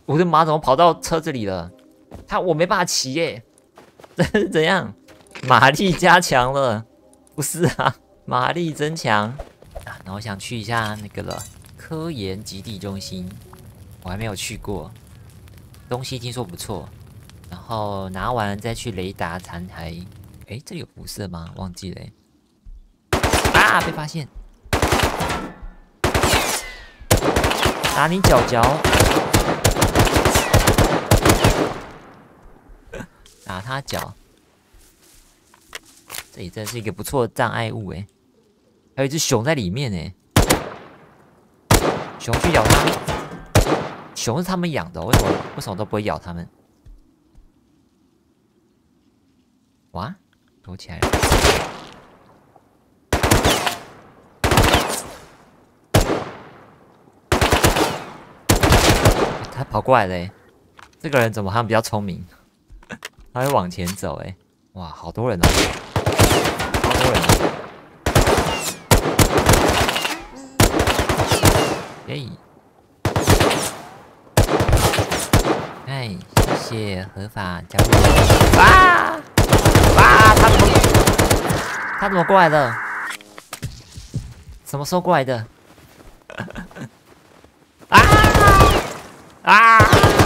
我的马怎么跑到车子里了？我没办法骑耶，这是怎样？马力加强了？不是啊，马力增强啊。那我想去一下那个了，科研基地中心，我还没有去过，东西听说不错。然后拿完再去雷达残骸。哎，这里有辐射吗？忘记了耶。啊！被发现！打你脚脚！打他脚！这里真是一个不错的障碍物哎，还有一只熊在里面哎。熊去咬它，熊是他们养的，为什么都不会咬他们？哇，躲起来了！他跑过来了欸，这个人怎么好像比较聪明？他会往前走哎！哇，好多人哦，好多人哦！耶！哎，谢谢合法加入。啊！啊！他怎么过来的？什么时候过来的？啊！啊！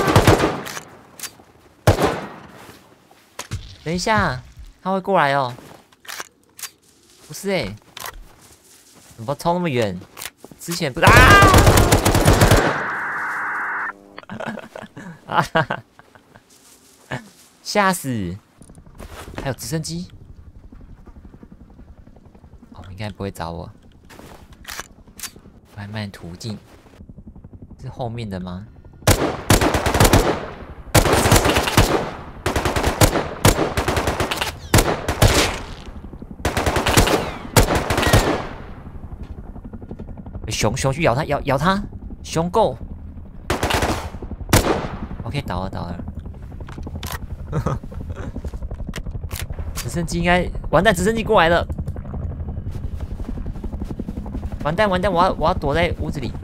等一下，他会过来哦。不是哎，怎么冲那么远？之前不是啊！啊哈哈！吓死！还有直升机。哦，应该不会找我。慢慢途径是后面的吗？熊去咬它，咬它，熊够。OK， 倒了。直升机应该完蛋，直升机过来了。完蛋！我要躲在屋子里。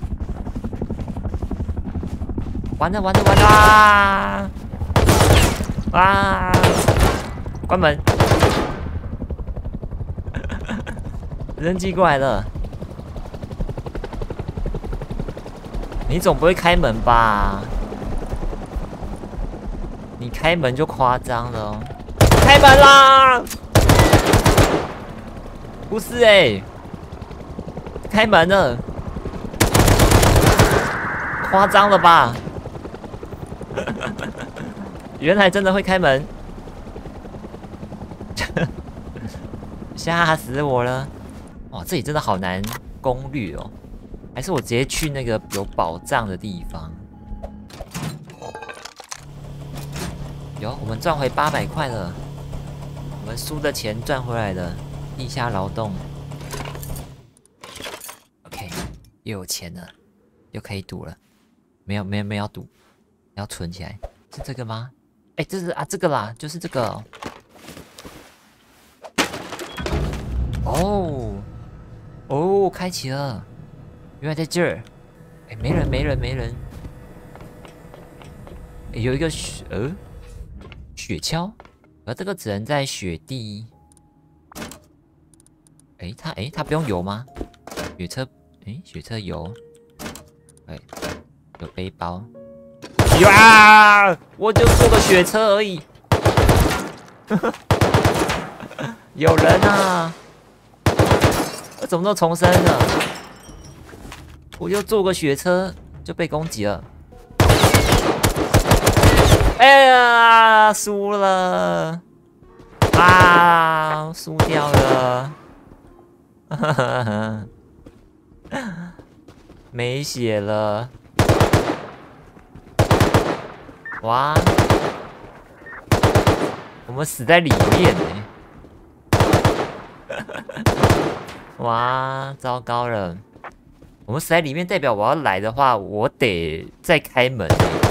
完了啊！啊！关门！直升机过来了。你总不会开门吧？你开门就夸张了哦！开门啦！不是欸，开门了，夸张了吧？原来真的会开门，吓死我了！哇，这里真的好难攻略哦。还是我直接去那个有宝藏的地方。有，我们赚回800块了，我们输的钱赚回来了，地下劳动。OK， 又有钱了，又可以赌了。没有要赌，要存起来。是这个吗？哎，这是啊，这个啦，就是这个哦。哦，开启了。原来在这儿，哎，没人。诶有一个雪橇，而这个只能在雪地。它不用油吗？雪车油，哎，有背包。呀！我就坐个雪车而已。有人啊！我怎么都重生了？我就坐个雪车就被攻击了。哎呀，输了！啊，输掉了！没血了！哇，我们死在里面呢！哇，糟糕了！我们死在里面，代表我要来的话，我得再开门。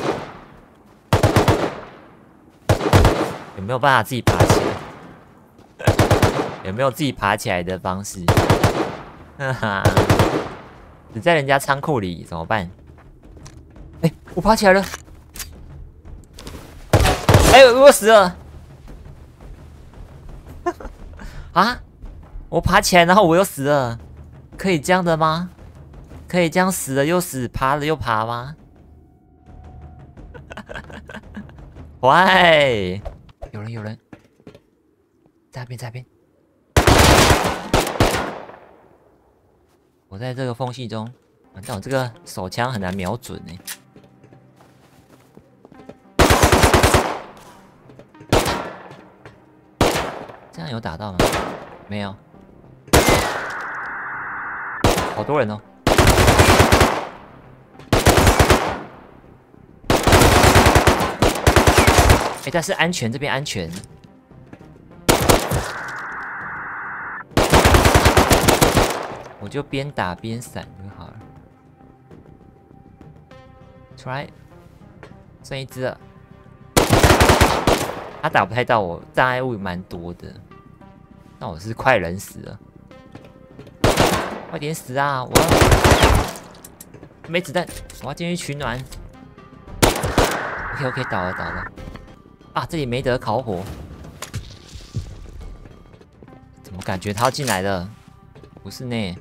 有没有办法自己爬起来？有没有自己爬起来的方式？哈哈，死在人家仓库里怎么办？哎， 我爬起来了。哎，我死了。啊！我爬起来，然后我又死了，可以这样的吗？可以这样死了又死，爬了又爬吗？喂，有人，在那边，在那边。我在这个缝隙中，但我这个手枪很难瞄准哎。这样有打到吗？没有。好多人哦。哎，但是安全，这边安全。我就边打边闪就好了。出来，剩一只了。他打不太到我，障碍物蛮多的。那我是快人死了，快点死啊！我要没子弹，我要进去取暖。OK， 倒了。啊，这里没得烤火，怎么感觉他要进来了？不是呢。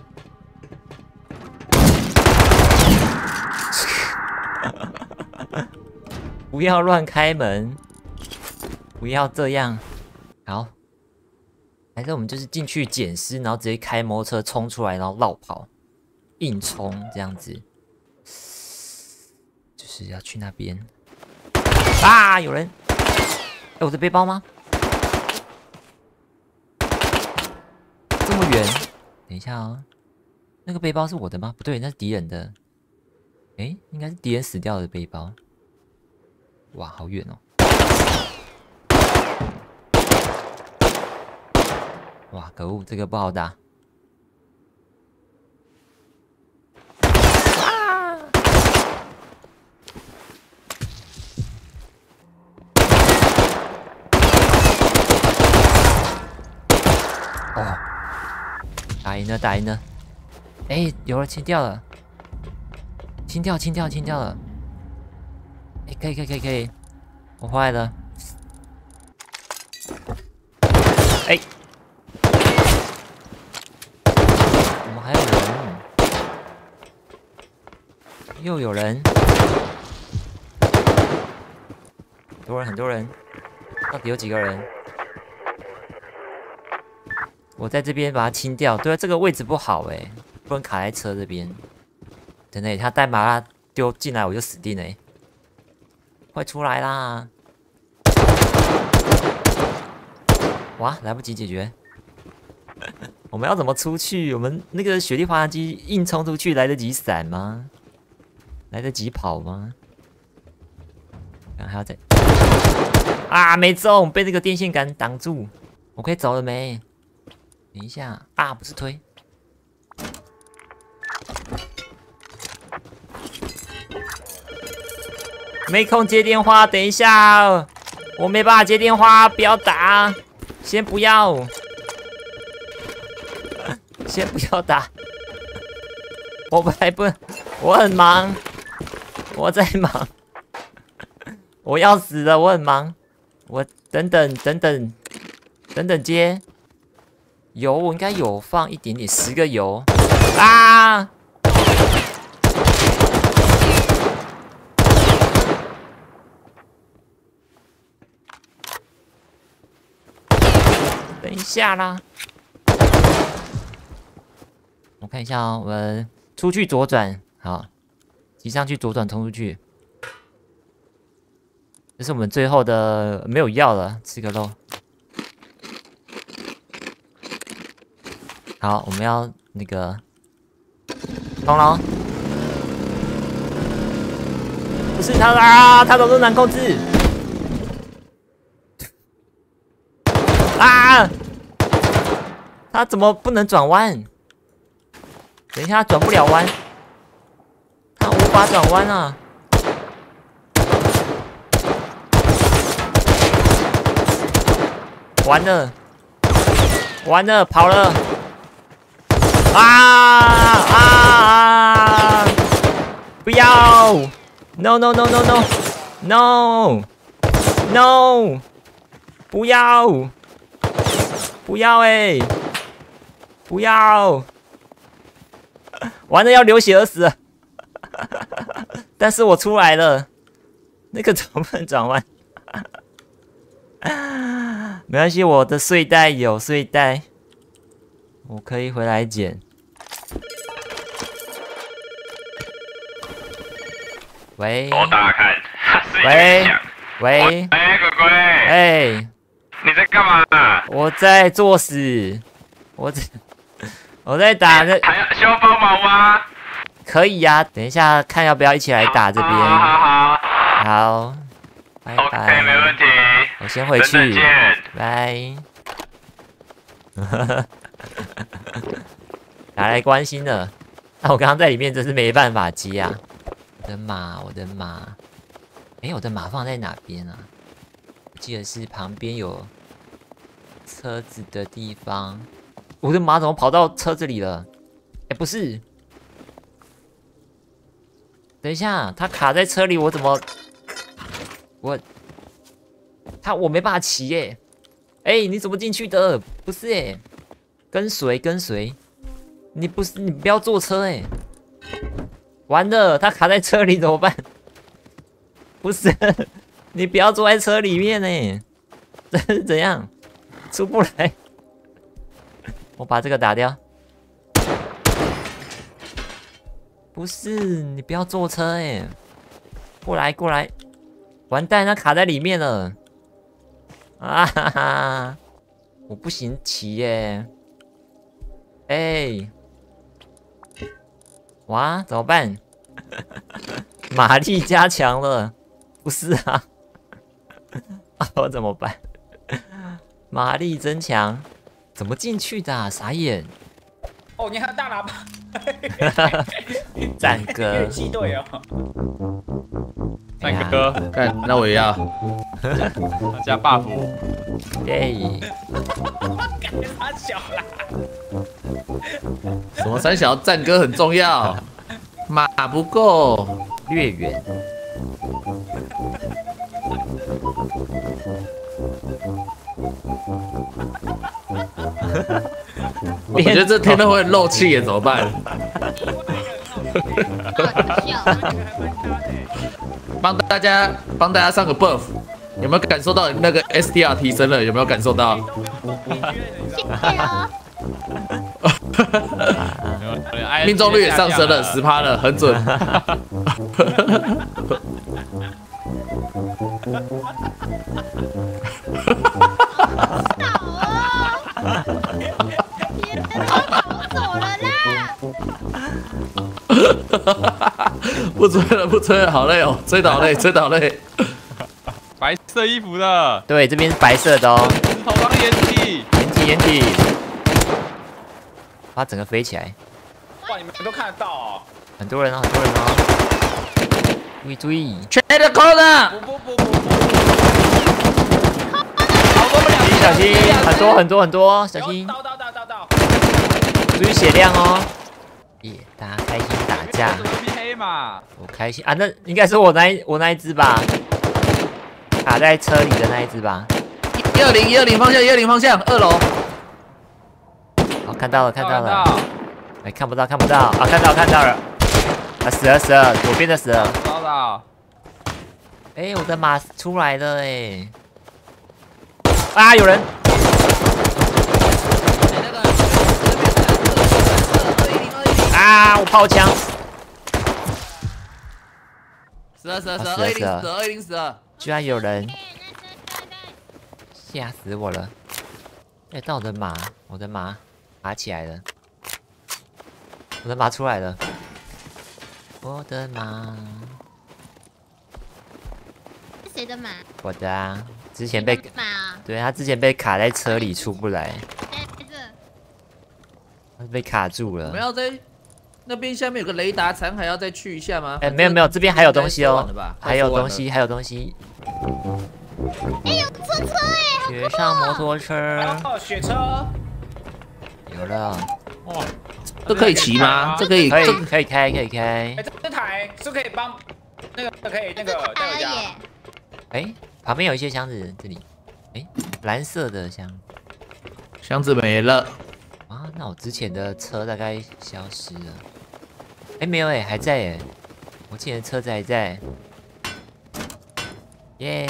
不要乱开门，不要这样。好，还是我们就是进去捡尸，然后直接开摩托车冲出来，然后绕跑，硬冲这样子。就是要去那边。啊！有人！哎，我的背包吗？这么远？等一下哦，那个背包是我的吗？不对，那是敌人的。哎，应该是敌人死掉的背包。哇，好远哦！哇，可恶，这个不好打。啊！哦，打赢了！哎，有人清掉了，清掉了。哎，可以，我坏了。哎，我们还有人，又有人，很多人，到底有几个人？我在这边把它清掉。对啊，这个位置不好哎，不能卡在车这边。等等，他带麻辣丢进来，我就死定了。快出来啦！哇，来不及解决。我们要怎么出去？我们那个雪地滑翔机硬冲出去，来得及闪吗？来得及跑吗？还要再……啊，没中，被那个电线杆挡住。我可以走了没？等一下啊，不是推。没空接电话，等一下，我没办法接电话，不要打，先不要，先不要打，我很忙，我在忙，我要死了，我很忙，我等等接，油我应该有放一点点，10个油啊！等一下啦，我看一下哦，我们出去左转，好，骑上去左转冲出去。这是我们最后的，没有药了，吃个肉。好，我们要那个通了，不是他啊，他走路难控制。啊！他怎么不能转弯？等一下，他转不了弯，他无法转弯啊！完了，跑了！啊！不要！ ！No no no no no no no！ 不要！不要哎！不要！完了要流血而死了。但是我出来了，那个怎么不能转弯？没关系，我的睡袋有睡袋，我可以回来捡。喂？ 我打看， 喂？喂？ 哎，鬼鬼， 哎， 你在干嘛？ 我在作死，我在打那， 还需要帮忙吗？ 可以呀、等一下看要不要一起来打这边。 好， 好，拜拜。 OK， 没问题。 我先回等等去， 见。 拜。拿来关心了，那我刚刚在里面真是没办法接啊！我的马，我的马，哎，我的马放在哪边啊？我记得是旁边有车子的地方。我的马怎么跑到车子里了？哎，不是，等一下，它卡在车里，我怎么？我没办法骑耶！哎，你怎么进去的？不是耶，跟随，你不要坐车哎！完了，他卡在车里怎么办？不是，你不要坐在车里面呢，这是怎样？出不来。我把这个打掉。不是，你不要坐车哎！过来！完蛋，他卡在里面了。啊哈哈！我不行骑耶！哎，哇，怎么办？马力加强了，不是啊？我怎么办？马力增强，怎么进去的、啊？傻眼！ 哦，你还有大喇叭， 战歌乐器队哦。 战歌， 干，那我也要。 加 buff， 耶！ 感觉他小啦。 什么三小战歌很重要，马不够。 略远。 我觉得这天都会漏气耶，怎么办？帮大家上个 buff， 有没有感受到那个 SDR 提升了？有没有感受到？命中率也上升了10%了，很准。不吹了，好累哦，吹得好累。 白色衣服的， 对，这边是白色的哦。 石头当掩体， 掩体，把它整个飞起来。 哇，你们都看得到哦。 很多人哦。注意， 缺的扣呢？ 不， 小心，很多，小心。 到。 注意血量哦。耶，大家开心打架。 黑嘛， 我开心啊，那应该是我那一只吧，卡在车里的那一只吧。 120方向，2楼。 好，看到了。哎，看不到啊，看到了。啊，死了，左边的死了。 找到。 哎，我的马出来了哎。啊，有人。啊，我炮枪。 死了， 居然有人，吓死我了！哎，到我的马爬起来了，我的马出来了，我的马， 是谁的马？ 我的啊，之前被马啊， 对他之前被卡在车里出不来， 在这。 他被卡住我们了。 要在那边下面有个雷达残，还要再去一下吗？ 哎，没有，这边还有东西哦，还有东西。 西。 哎，有车哎！ 雪上摩托车哦，雪车。 有了， 哇， 这可以骑吗？这可以可以开。 哎，这台是可以帮那个可以那个打带回家。 而已。 哎，旁边有一些箱子，这里，哎，蓝色的箱。 箱子没了。 啊，那我之前的车大概消失了。哎，没有哎，还在哎，我之前的车子还在。耶！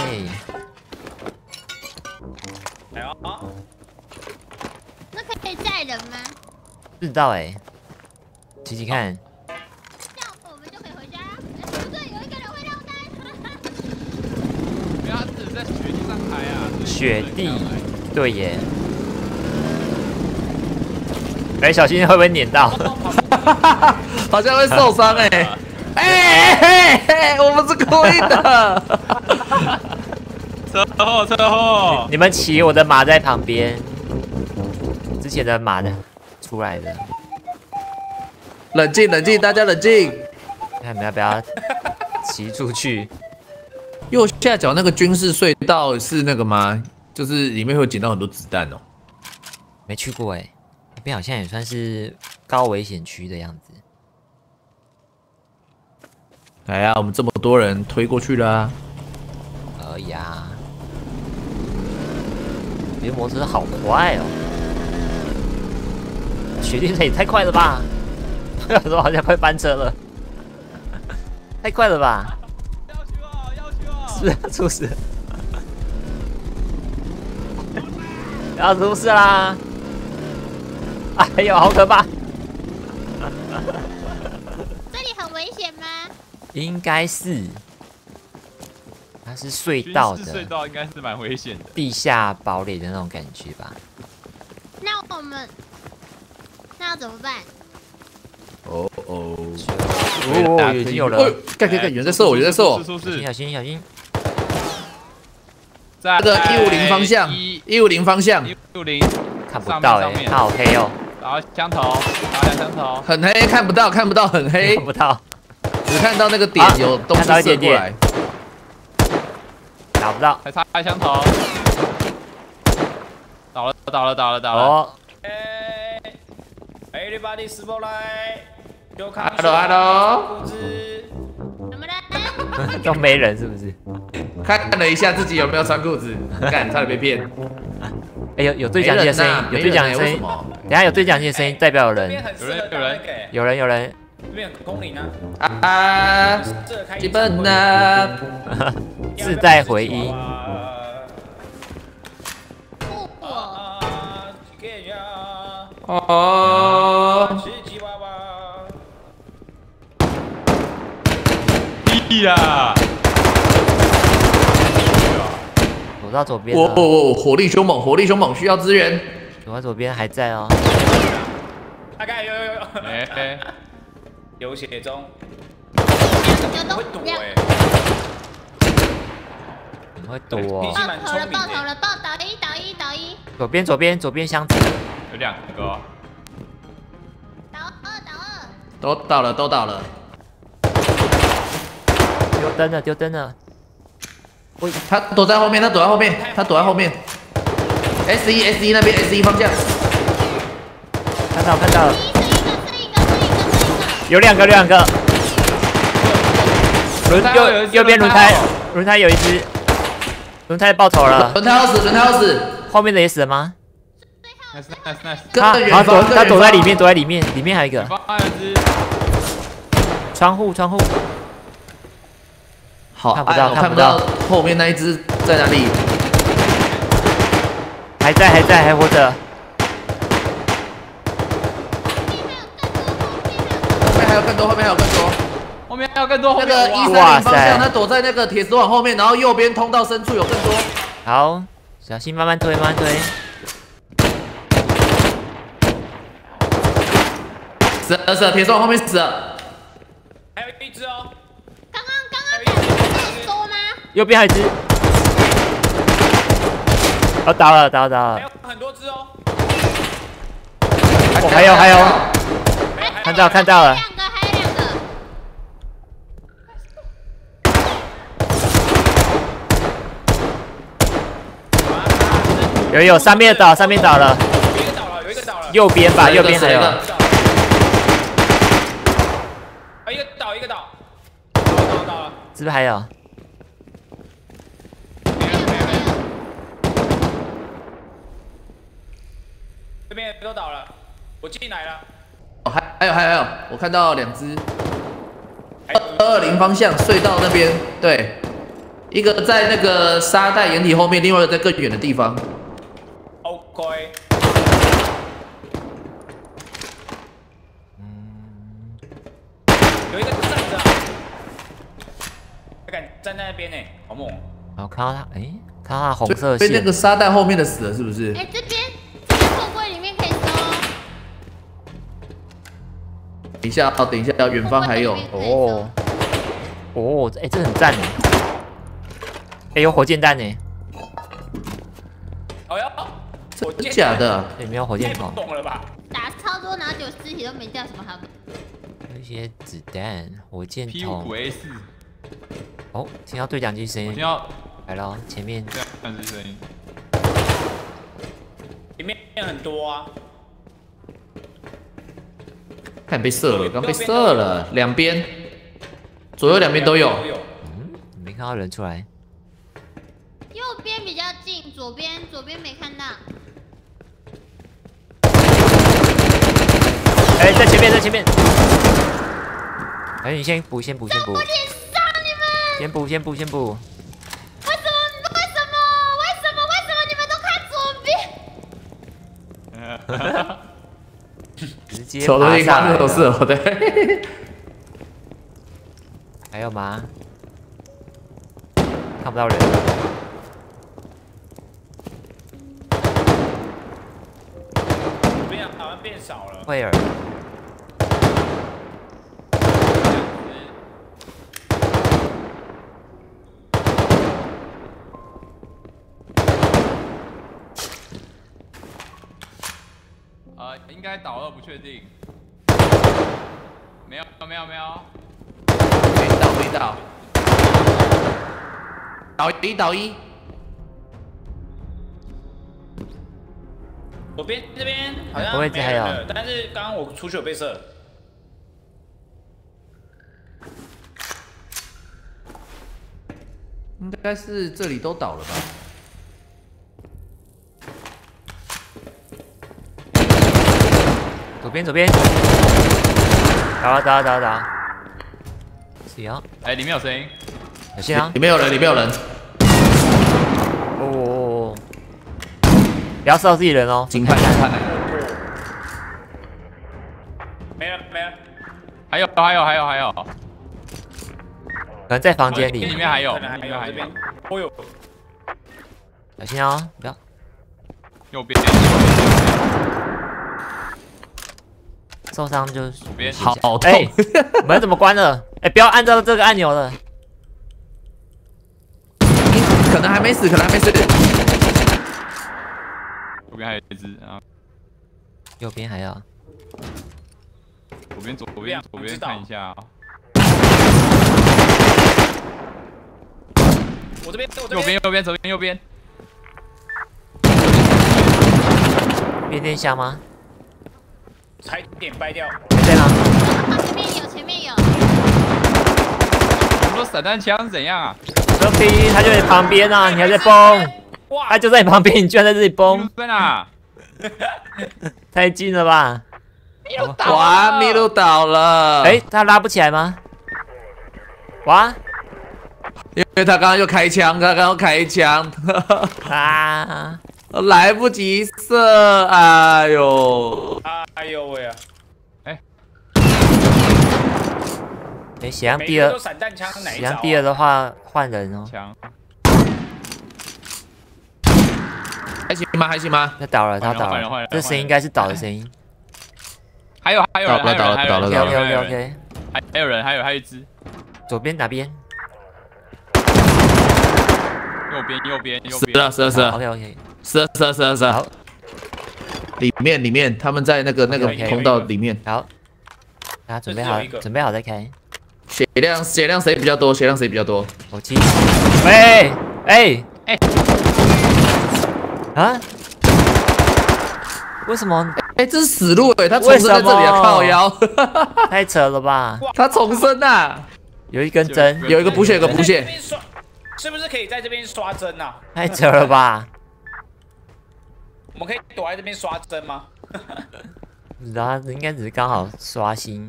哎呦， 那可以载人吗？ 不知道哎，骑骑看。 这样我们就可以回家。哎，不对，有一个人会落单。 因为他只是在雪地上开啊。 雪地，对耶。哎，小心会不会碾到？ 好像会受伤哎！我们是故意的。 车祸！ 你们骑，我的马在旁边。之前的马的出来的。 冷静，大家冷静。 看你们要不要骑出去？ 右下角那个军事隧道是那个吗？就是里面会捡到很多子弹哦。 没去过哎，那边好像也算是高危险区的样子。 来呀，我们这么多人推过去了啊。 可以啊。别摩托车好快哦！雪地车也太快了吧！有时候好像快翻车了，太快了吧！是不是出事？要出事啦！哎呦，好可怕！ 这里很危险吗？ 应该是，它是隧道军事隧的， 道应该是蛮危险的。 地下堡垒的那种感觉吧？ 那我们那要怎么办？ 哦， 哦，已经有了， 干，有人在射我，有人在射我。 出事！ 小心小心！ 在那个150方向，150方向， 150 看不到哎，它好黑哦， 然后枪头，打两枪头， 很黑，看不到，很黑看，不到， 只看到那个点有东西射过来。 打不到。 还差一枪头，倒了。 哦， 哎，everybody 死过来，就看 Hello 裤子。 怎么了？ 都没人是不是？ 看了一下自己有没有穿裤子，干，差点被骗。 哎，有对讲机的声音，有对讲机的声音。等下有对讲机的声音，代表有人，有人。 这边很空灵啊， 啊，基本呢， 自带回音。 不火。 哦， 吉娃娃。 屁呀！ 走到左边了， 火力凶猛，需要支援。 走到左边还在哦。 大概有， 哎， 流血中， 有东会躲哎， 你会躲脾哦。 气蛮聪明爆头了， 的。 倒一， 左边箱子， 有两个哦。 倒二。 都倒了。 丢灯了。 他躲在后面。S1 那边 S1 方向。 看到了， 是一个。 有两个。右边轮胎有一只，轮胎爆头了。 轮胎要死。 后面的也死了吗？ nice。 他躲在里面，里面还有一个方有一只窗户。 好， 看不到看不到后面那一只在哪里？ 还在，还活着。 后面还有更多。 后面还有更多。 那个130方向，他躲在那个铁丝网后面，然后右边通道深处有更多。 好，小心，慢慢推。 死了，铁丝网后面死了。 还有一只哦， 刚刚两个不是说吗？ 右边还有一只。哦，倒了。 还有很多只哦。 还有，看到了。 还有两个。 有上面倒了， 有一个倒了。 右边吧，右边还有。 一个倒。倒了。 是不是还有？ 这边都倒了，我进来了。 哦，还有，我看到2只，220方向隧道那边，对，一个在那个沙袋掩体后面，另外一个在更远的地方。 OK。有一个站着，他敢站在那边呢，好猛！ 我看到他，哎，看到他红色被那线， 个沙袋后面的死了，是不是？ 哎，这边货柜里面可以收。 等一下，远方还有。 哦，哦，哎，这很赞呢。哎，有火箭弹呢。 哦哟， 真假的？ 对，没有火箭太筒。 懂了吧？ 打超多，然后就尸体都没掉，什么好？ 有一些子弹，火箭筒。 P5A4， 哦，听到对讲机声音我听，到来了，前面这样子声音。 里面很多啊。 看被射了，刚被射了，两边，左右两边都有。 没看到人出来。 右边比较近，左边没看到。 哎，在前面，在前面。哎，你先补，先补，先补。 我天上你们！ 先补，先补，先补。 为什么你们都看左边？ 直接手都一看， 爬上来这都是了。 我的。 还有吗？看不到人。 左边好像变少了。 惠尔， 应该倒了，不确定。没有。 没倒。倒一。 左边这边好像位置还有没人了，但是刚刚我出去有被射。 应该是这里都倒了吧？ 左边。打。是啊， 哎，里面有声音。 小心啊！ 里面有人。 哦，不要射到自己人哦。 金派。 没了。 还有， 可能在房间里里。 面还有， 可能还有这边。哦呦， 小心哦，不要。 右边。 受伤就左边。 好痛！ 哎，门怎么关了？哎，不要按照这个按钮了。 可能还没死。 右边还有一只啊。 右边还要。 左边看一下啊。 我这边。 右边。 变电箱吗？ 踩点掰掉。 在哪？ 前面有。 我说散弹枪怎样啊？ 这逼他就在旁边啊，你还在崩？ 哇， 他就在你旁边，你居然在这里崩， 在哪？ 太近了吧？ 哇，麋鹿倒了。 哎，他拉不起来吗？哇因为他刚刚又开枪， 啊！ 来不及射，哎呦！ 哎呦喂啊！ 哎，血量每低了个都散弹枪哪一招啊？ 血量低了的话换人哦。 枪。 还行吗？ 他倒了， 换人了。这声音应该是倒的声音。 还有人。 倒了。 OK。 还有人，还有一只。 左边哪边？ 右边。 死了。 OK。 是。 好， 里面，他们在那个通道里面。 好，大家准备好再开。 血量谁比较多？ 我7。喂，哎，啊？为什么？ 哎，这是死路哎，他重生在这里啊，靠腰。 太扯了吧！ 他重生啊！ 有一根针， 有一个补血，有个补在这血。 边刷，是不是可以在这边刷针啊？ 太扯了吧？ 我们可以躲在这边刷针吗？ 不知道，应该只是刚好刷新。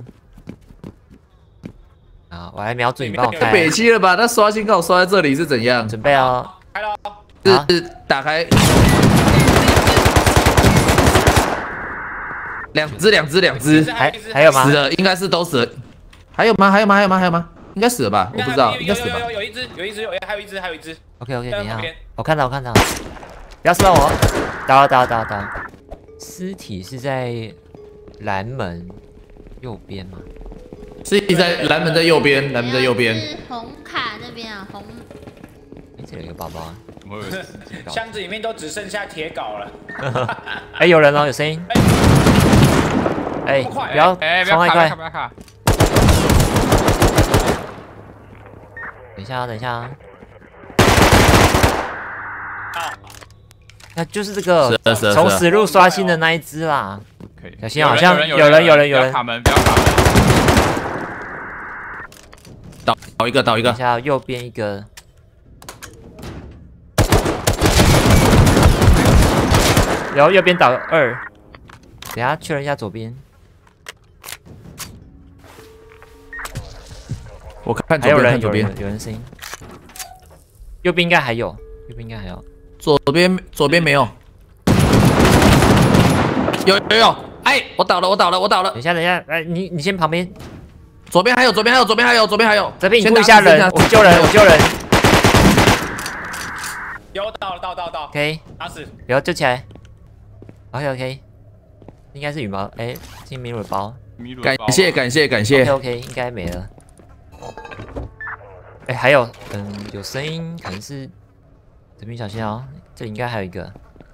啊，我来瞄准，你帮我开。 北七了吧？那刷新刚好刷在这里是怎样？ 准备哦。 开了， 是打开。两只， 还有吗死？了，应该是都死了。还有吗？应该死了吧？我不知道，应该死了吧？ 有一只，还有一只。 OK， 等一下在旁边， 我看到了，不要射到我，打了。尸体是在蓝门右边吗？ 是在蓝门的右边， 是红卡那边啊，红。 这里有一个包包啊。 怎么会有10几道？ 箱子里面都只剩下铁镐了。 哎，有人哦，有声音。哎，不要不冲太快。 要卡！ 等一下啊。那就是这个从死路刷新的那一只啦。 可以。 小心，好像有人。 不要卡门。 倒一个。 等一下，右边一个。然后右边倒2。等一下确认一下左边。 我看还有人， 左边， 有人声音。右边应该还有。 左边没有。有。哎，我倒了。 等一下，哎，你先旁边。 左边还有。 这边你顾一下人，我救人。 有到。 OK， 打死。 然后救起来。OK， 应该是羽毛，哎，进米鲁的包。 感谢。 OK， 应该没了。哎，还有，有声音，可能是这边小心哦，这里应该还有一个。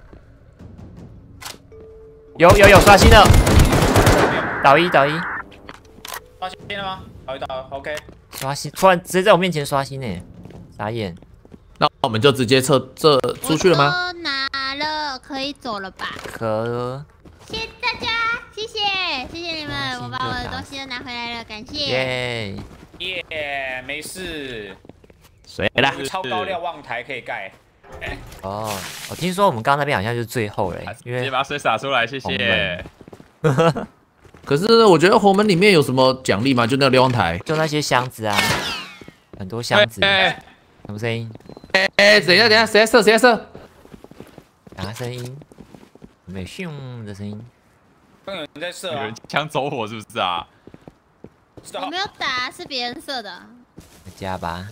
有刷新了，倒一。 刷新了吗？倒 OK。 刷新，突然直接在我面前刷新呢，傻眼。 那我们就直接撤出去了吗？ 我都拿了，可以走了吧？ 可。 谢谢大家，谢谢你们，我把我的东西都拿回来了，感谢。 耶，没事。 谁啦？ 超高瞭望台可以盖。 哦，我听说我们刚刚那边好像就是最后嘞，因为直接把水洒出来，谢谢。 可是我觉得红门里面有什么奖励吗？就那个瞭望台， 就那些箱子啊，很多箱子。什么声音？ 等一下，谁在射？ 啥声音？有没有咻的声音？ 刚有人在射啊有人！枪走火是不是啊？ 我没有打，是别人射的。 加吧。